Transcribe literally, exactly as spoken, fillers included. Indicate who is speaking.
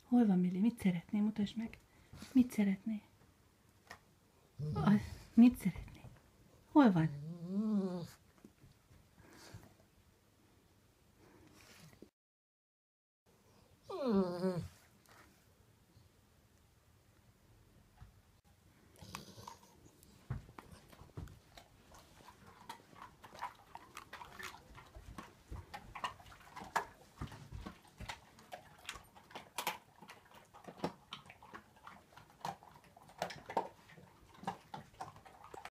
Speaker 1: Hol van Milli? Mit szeretné? Mutasd meg. Mit szeretné? Az, mit szeretné? Hol van?